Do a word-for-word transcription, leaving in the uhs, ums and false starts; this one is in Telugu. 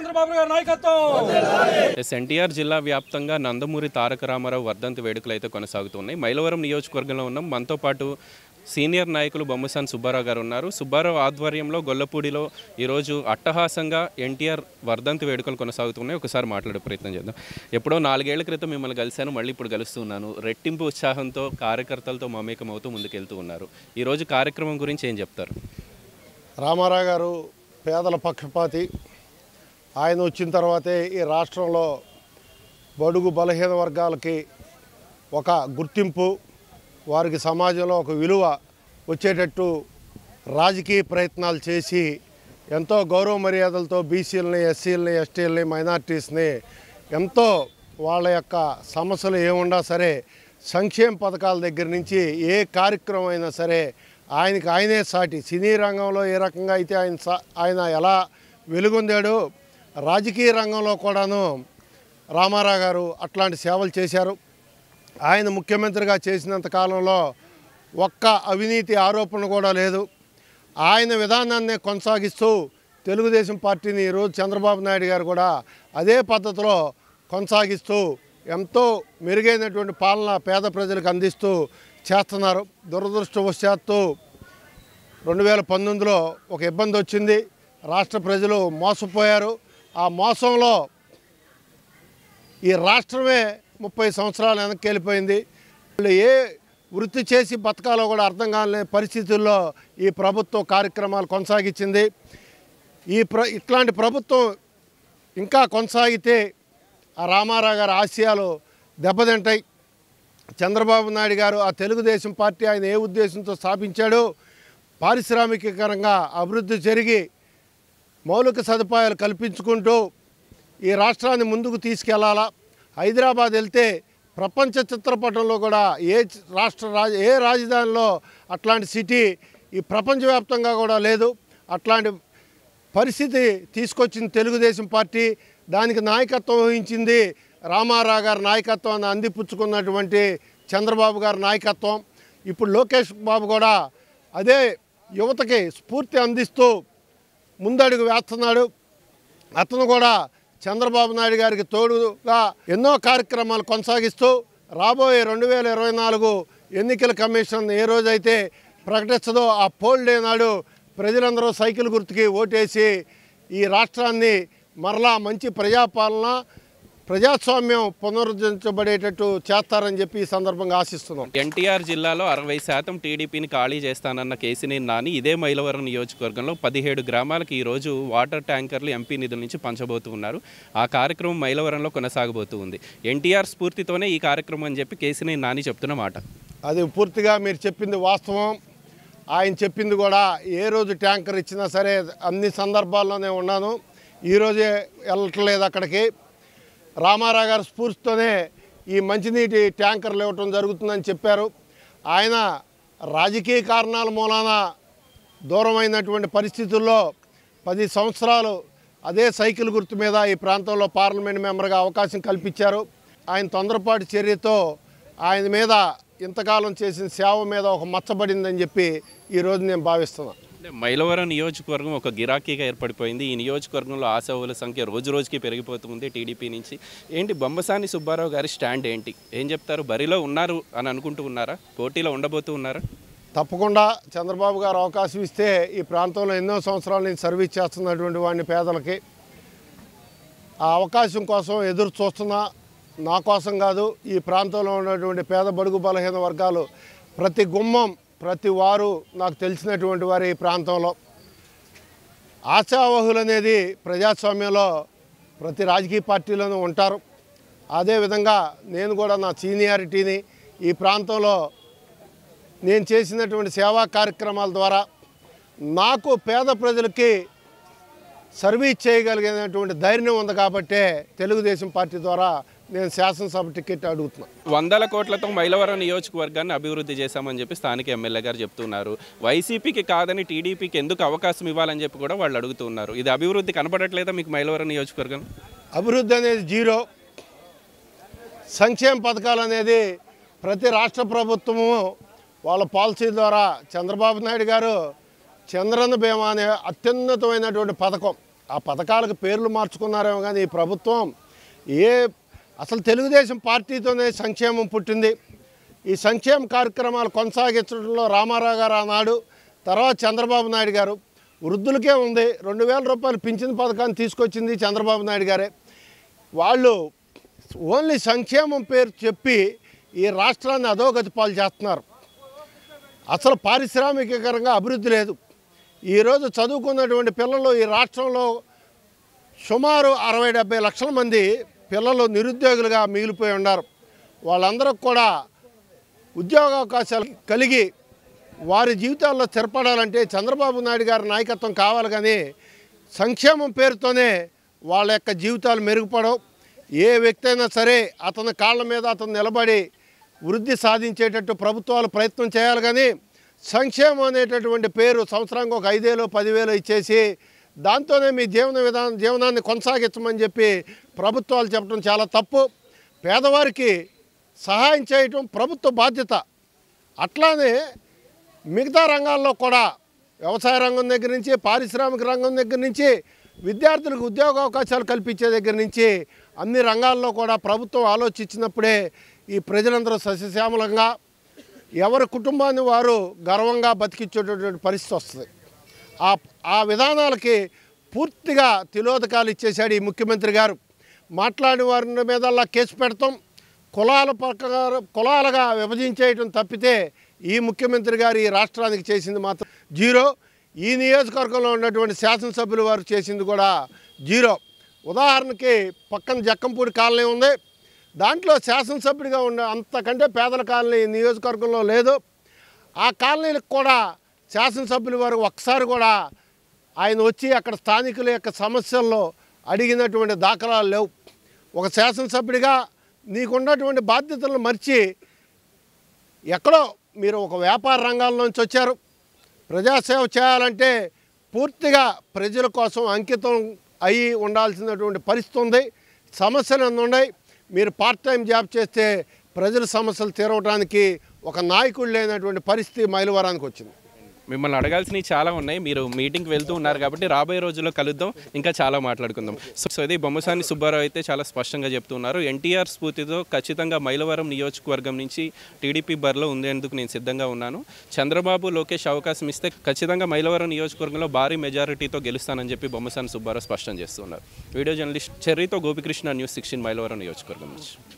చంద్రబాబు గారి నాయకత్వం. ఎన్టీఆర్ జిల్లా వ్యాప్తంగా నందమూరి తారక రామారావు వర్ధంతి వేడుకలు అయితే కొనసాగుతున్నాయి. మైలవరం నియోజకవర్గంలో ఉన్నాం. మనతో పాటు సీనియర్ నాయకులు బొమ్మసాని సుబ్బారావు గారు ఉన్నారు. సుబ్బారావు ఆధ్వర్యంలో గొల్లపూడిలో ఈరోజు అట్టహాసంగా ఎన్టీఆర్ వర్ధంతి వేడుకలు కొనసాగుతున్నాయి. ఒకసారి మాట్లాడే ప్రయత్నం చేద్దాం. ఎప్పుడో నాలుగేళ్ల క్రితం మిమ్మల్ని కలిశాను, మళ్ళీ ఇప్పుడు కలుస్తున్నాను. రెట్టింపు ఉత్సాహంతో కార్యకర్తలతో మమేకం అవుతూ ముందుకెళ్తూ ఉన్నారు. ఈరోజు కార్యక్రమం గురించి ఏం చెప్తారు? రామారావు గారు పేదల పక్షపాతి. ఆయన వచ్చిన తర్వాతే ఈ రాష్ట్రంలో బడుగు బలహీన వర్గాలకి ఒక గుర్తింపు, వారికి సమాజంలో ఒక విలువ వచ్చేటట్టు రాజకీయ ప్రయత్నాలు చేసి ఎంతో గౌరవ మర్యాదలతో బీసీలని, ఎస్సీలని, ఎస్టీలని, మైనార్టీస్ని ఎంతో వాళ్ళ యొక్క సమస్యలు ఏమున్నా సరే సంక్షేమ పథకాల దగ్గర నుంచి ఏ కార్యక్రమం అయినా సరే ఆయనకి ఆయనే సాటి. సినీ రంగంలో ఏ రకంగా అయితే ఆయన ఆయన ఎలా వెలుగొందాడో రాజకీయ రంగంలో కూడాను రామారావు గారు అట్లాంటి సేవలు చేశారు. ఆయన ముఖ్యమంత్రిగా చేసినంత కాలంలో ఒక్క అవినీతి ఆరోపణ కూడా లేదు. ఆయన విధానాన్ని కొనసాగిస్తూ తెలుగుదేశం పార్టీని ఈరోజు చంద్రబాబు నాయుడు గారు కూడా అదే పద్ధతిలో కొనసాగిస్తూ ఎంతో మెరుగైనటువంటి పాలన పేద ప్రజలకు అందిస్తూ చేస్తున్నారు. దురదృష్టవశాత్తు రెండు వేల పంతొమ్మిదిలో ఒక ఇబ్బంది వచ్చింది. రాష్ట్ర ప్రజలు మోసపోయారు. ఆ మోసంలో ఈ రాష్ట్రమే ముప్పై సంవత్సరాలు వెనక్కి వెళ్ళిపోయింది. వాళ్ళు ఏ వృత్తి చేసి బతకాలో కూడా అర్థం కాని పరిస్థితుల్లో ఈ ప్రభుత్వం కార్యక్రమాలు కొనసాగించింది. ఈ ప్ర ఇట్లాంటి ప్రభుత్వం ఇంకా కొనసాగితే ఆ రామారావు గారి ఆశయాలు దెబ్బతింటాయి. చంద్రబాబు నాయుడు గారు ఆ తెలుగుదేశం పార్టీ ఆయన ఏ ఉద్దేశంతో స్థాపించాడో పారిశ్రామికీకరంగా అభివృద్ధి జరిగి మౌలిక సదుపాయాలు కల్పించుకుంటూ ఈ రాష్ట్రాన్ని ముందుకు తీసుకెళ్లాలా. హైదరాబాద్ వెళ్తే ప్రపంచ చిత్రపటంలో కూడా ఏ రాష్ట్ర రాజ ఏ రాజధానిలో అట్లాంటి సిటీ ఈ ప్రపంచవ్యాప్తంగా కూడా లేదు. అట్లాంటి పరిస్థితి తీసుకొచ్చింది తెలుగుదేశం పార్టీ. దానికి నాయకత్వం వహించింది రామారావు గారి నాయకత్వాన్ని అందిపుచ్చుకున్నటువంటి చంద్రబాబు గారి నాయకత్వం. ఇప్పుడు లోకేష్ బాబు కూడా అదే యువతకి స్ఫూర్తి అందిస్తూ ముందడుగు వేస్తున్నాడు. అతను కూడా చంద్రబాబు నాయుడు గారికి తోడుగా ఎన్నో కార్యక్రమాలు కొనసాగిస్తూ రాబోయే రెండు వేల ఇరవై నాలుగు ఎన్నికల కమిషన్ ఏ రోజైతే ప్రకటిస్తుందో ఆ పోల్ డే నాడు ప్రజలందరూ సైకిల్ గుర్తుకి ఓటేసి ఈ రాష్ట్రాన్ని మరలా మంచి ప్రజాపాలన, ప్రజాస్వామ్యం పునరుద్ధరించబడేటట్టు చేస్తారని చెప్పి ఈ సందర్భంగా ఆశిస్తున్నాం. ఎన్టీఆర్ జిల్లాలో అరవై శాతం టీడీపీని ఖాళీ చేస్తానన్న కేసినేని నాని ఇదే మైలవరం నియోజకవర్గంలో పదిహేడు గ్రామాలకు ఈరోజు వాటర్ ట్యాంకర్లు ఎంపీ నిధుల నుంచి పంచబోతూ ఉన్నారు. ఆ కార్యక్రమం మైలవరంలో కొనసాగబోతూ ఉంది. ఎన్టీఆర్ స్ఫూర్తితోనే ఈ కార్యక్రమం అని చెప్పి కేసినేని నాని చెప్తున్న మాట. అది పూర్తిగా మీరు చెప్పింది వాస్తవం. ఆయన చెప్పింది కూడా ఏ రోజు ట్యాంకర్ ఇచ్చినా సరే అన్ని సందర్భాల్లోనే ఉన్నాను. ఈరోజే వెళ్ళట్లేదు అక్కడికి. రామారావు గారి స్ఫూర్తితోనే ఈ మంచినీటి ట్యాంకర్లు ఇవ్వటం జరుగుతుందని చెప్పారు. ఆయన రాజకీయ కారణాల మూలాన దూరమైనటువంటి పరిస్థితుల్లో పది సంవత్సరాలు అదే సైకిల్ గుర్తు మీద ఈ ప్రాంతంలో పార్లమెంట్ మెంబర్గా అవకాశం కల్పించారు. ఆయన తొందరపాటు చర్యతో ఆయన మీద ఇంతకాలం చేసిన సేవ మీద ఒక మచ్చబడిందని చెప్పి ఈరోజు నేను భావిస్తున్నాను. మైలవరం నియోజకవర్గం ఒక గిరాకీగా ఏర్పడిపోయింది. ఈ నియోజకవర్గంలో ఆశావుల సంఖ్య రోజు రోజుకి పెరిగిపోతుంది టీడీపీ నుంచి. ఏంటి బొమ్మసాని సుబ్బారావు గారి స్టాండ్ ఏంటి? ఏం చెప్తారు? బరిలో ఉన్నారు అని అనుకుంటూ ఉన్నారా? పోటీలో ఉండబోతూ ఉన్నారా? తప్పకుండా చంద్రబాబు గారు అవకాశం ఇస్తే ఈ ప్రాంతంలో ఎన్నో సంవత్సరాల నుంచి సర్వీస్ చేస్తున్నటువంటి వాడిని పేదలకి ఆ అవకాశం కోసం ఎదురు చూస్తున్నా. నా కోసం కాదు, ఈ ప్రాంతంలో ఉన్నటువంటి పేద బడుగు బలహీన వర్గాలు ప్రతి గుమ్మం ప్రతి వారు నాకు తెలిసినటువంటి వారు ఈ ప్రాంతంలో ఆశావహులు అనేది ప్రజాస్వామ్యంలో ప్రతి రాజకీయ పార్టీలోనూ ఉంటారు. అదేవిధంగా నేను కూడా నా సీనియారిటీని ఈ ప్రాంతంలో నేను చేసినటువంటి సేవా కార్యక్రమాల ద్వారా నాకు పేద ప్రజలకి సర్వీస్ చేయగలిగినటువంటి ధైర్యం ఉంది కాబట్టే తెలుగుదేశం పార్టీ ద్వారా నేను శాసనసభ టికెట్ అడుగుతున్నా. వందల కోట్లతో మైలవరం నియోజకవర్గాన్ని అభివృద్ధి చేశామని చెప్పి స్థానిక ఎమ్మెల్యే గారు చెప్తున్నారు. వైసీపీకి కాదని టీడీపీకి ఎందుకు అవకాశం ఇవ్వాలని చెప్పి కూడా వాళ్ళు అడుగుతున్నారు. ఇది అభివృద్ధి కనపడట్లేదా మీకు మైలవరం నియోజకవర్గం? అభివృద్ధి అనేది జీరో. సంక్షేమ పథకాలు అనేది ప్రతి రాష్ట్ర ప్రభుత్వము వాళ్ళ పాలసీ ద్వారా చంద్రబాబు నాయుడు గారు చంద్రన్న బీమా అనే అత్యున్నతమైనటువంటి పథకం ఆ పథకాలకు పేర్లు మార్చుకున్నారేమో కానీ ఈ ప్రభుత్వం ఏ అసలు తెలుగుదేశం పార్టీతోనే సంక్షేమం పుట్టింది. ఈ సంక్షేమ కార్యక్రమాలు కొనసాగించడంలో రామారావు గారు ఆనాడు, తర్వాత చంద్రబాబు నాయుడు గారు. వృద్ధులకే ఉంది రెండు వేల రూపాయలు పింఛన్ పథకాన్ని తీసుకొచ్చింది చంద్రబాబు నాయుడు గారే. వాళ్ళు ఓన్లీ సంక్షేమం పేరు చెప్పి ఈ రాష్ట్రాన్ని అధోగతి పాలు చేస్తున్నారు. అసలు పారిశ్రామికీకరంగా అభివృద్ధి లేదు. ఈరోజు చదువుకున్నటువంటి పిల్లలు ఈ రాష్ట్రంలో సుమారు అరవై డెబ్బై లక్షల మంది పిల్లలు నిరుద్యోగులుగా మిగిలిపోయి ఉన్నారు. వాళ్ళందరూ కూడా ఉద్యోగ అవకాశాలు కలిగి వారి జీవితాల్లో స్థిరపడాలంటే చంద్రబాబు నాయుడు గారి నాయకత్వం కావాలి. కానీ సంక్షేమం పేరుతోనే వాళ్ళ యొక్క జీవితాలు మెరుగుపడవు. ఏ వ్యక్తి అయినా సరే అతని కాళ్ళ మీద అతను నిలబడి వృద్ధి సాధించేటట్టు ప్రభుత్వాలు ప్రయత్నం చేయాలి. కానీ సంక్షేమం అనేటటువంటి పేరు సంవత్సరానికి ఒక ఐదేలో పదివేలు ఇచ్చేసి దాంతోనే మీ జీవన విధానం జీవనాన్ని కొనసాగించమని చెప్పి ప్రభుత్వాలు చెప్పడం చాలా తప్పు. పేదవారికి సహాయం చేయటం ప్రభుత్వ బాధ్యత. అట్లానే మిగతా రంగాల్లో కూడా వ్యవసాయ రంగం దగ్గర నుంచి పారిశ్రామిక రంగం దగ్గర నుంచి విద్యార్థులకు ఉద్యోగ అవకాశాలు కల్పించే దగ్గర నుంచి అన్ని రంగాల్లో కూడా ప్రభుత్వం ఆలోచించినప్పుడే ఈ ప్రజలందరూ సస్యశ్యామలంగా ఎవరి కుటుంబాన్ని వారు గర్వంగా బతికించేటటువంటి పరిస్థితి వస్తుంది. ఆ ఆ విధానాలకి పూర్తిగా తిలోదకాలు ఇచ్చేశాడు ఈ ముఖ్యమంత్రి గారు. మాట్లాడిన వారి మీదల్లా కేసు పెడతాం, కులాల ప్రకారం కులాలుగా విభజించేయటం తప్పితే ఈ ముఖ్యమంత్రి గారు ఈ రాష్ట్రానికి చేసింది మాత్రం జీరో. ఈ నియోజకవర్గంలో ఉన్నటువంటి శాసనసభ్యులు వారు చేసింది కూడా జీరో. ఉదాహరణకి పక్కన జక్కంపూడి కాలనీ ఉంది. దాంట్లో శాసనసభ్యుడిగా ఉన్న అంతకంటే పేదల కాలనీ నియోజకవర్గంలో లేదు. ఆ కాలనీలకు కూడా శాసనసభ్యులు వారు ఒక్కసారి కూడా ఆయన వచ్చి అక్కడ స్థానికుల యొక్క సమస్యల్లో అడిగినటువంటి దాఖలాలు లేవు. ఒక శాసనసభ్యుడిగా నీకున్నటువంటి బాధ్యతలను మర్చి ఎక్కడో మీరు ఒక వ్యాపార రంగాల్లోంచి వచ్చారు. ప్రజాసేవ చేయాలంటే పూర్తిగా ప్రజల కోసం అంకితం అయ్యి ఉండాల్సినటువంటి పరిస్థితి ఉంది. సమస్యలు అన్నీ ఉన్నాయి. మీరు పార్ట్ టైం జాబ్ చేస్తే ప్రజల సమస్యలు తీరవడానికి ఒక నాయకుడు లేనటువంటి పరిస్థితి మైలవరానికి వచ్చింది. మిమ్మల్ని అడగాల్సినవి చాలా ఉన్నాయి. మీరు మీటింగ్కి వెళ్తూ ఉన్నారు కాబట్టి రాబోయే రోజుల్లో కలుద్దాం, ఇంకా చాలా మాట్లాడుకుందాం. సో ఇది బొమ్మసాని సుబ్బారావు అయితే చాలా స్పష్టంగా చెప్తున్నారు. ఎన్టీఆర్ స్ఫూర్తితో ఖచ్చితంగా మైలవరం నియోజకవర్గం నుంచి టీడీపీ బరిలో ఉండేందుకు నేను సిద్ధంగా ఉన్నాను. చంద్రబాబు లోకేష్ అవకాశం ఇస్తే ఖచ్చితంగా మైలవరం నియోజకవర్గంలో భారీ మెజారిటీతో గెలుస్తానని చెప్పి బొమ్మసాని సుబ్బారావు స్పష్టం చేస్తున్నారు. వీడియో జర్నలిస్ట్ చెర్రీతో గోపికృష్ణ, న్యూస్ సిక్స్టీన్ మైలవరం నియోజకవర్గం నుంచి.